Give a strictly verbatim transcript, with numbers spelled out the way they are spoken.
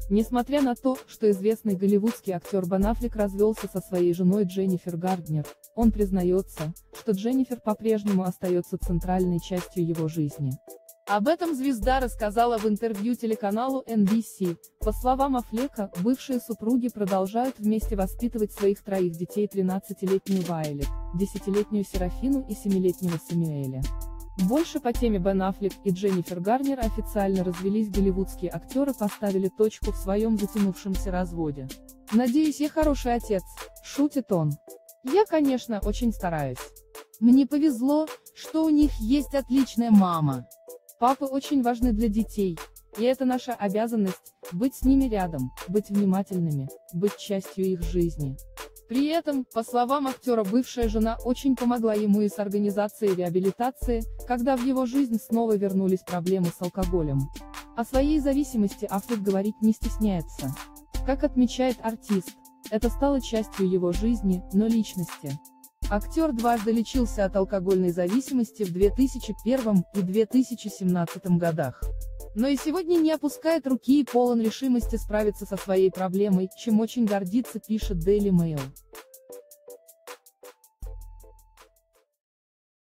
Несмотря на то, что известный голливудский актер Бен Аффлек развелся со своей женой Дженнифер Гарднер, он признается, что Дженнифер по-прежнему остается центральной частью его жизни. Об этом звезда рассказала в интервью телеканалу эн би си. По словам Аффлека, бывшие супруги продолжают вместе воспитывать своих троих детей: тринадцатилетнюю Вайолет, десятилетнюю Серафину и семилетнего Сэмюэля. Больше по теме. Бен Аффлек и Дженнифер Гарнер официально развелись. Голливудские актеры поставили точку в своем затянувшемся разводе. «Надеюсь, я хороший отец», — шутит он. «Я, конечно, очень стараюсь. Мне повезло, что у них есть отличная мама. Папы очень важны для детей, и это наша обязанность — быть с ними рядом, быть внимательными, быть частью их жизни». При этом, по словам актера, бывшая жена очень помогла ему и с организацией реабилитации, когда в его жизнь снова вернулись проблемы с алкоголем. О своей зависимости Аффлек говорить не стесняется. Как отмечает артист, это стало частью его жизни, но личности. Актер дважды лечился от алкогольной зависимости в две тысячи первом и две тысячи семнадцатом годах. Но и сегодня не опускает руки и полон решимости справиться со своей проблемой, чем очень гордится, пишет Daily Mail.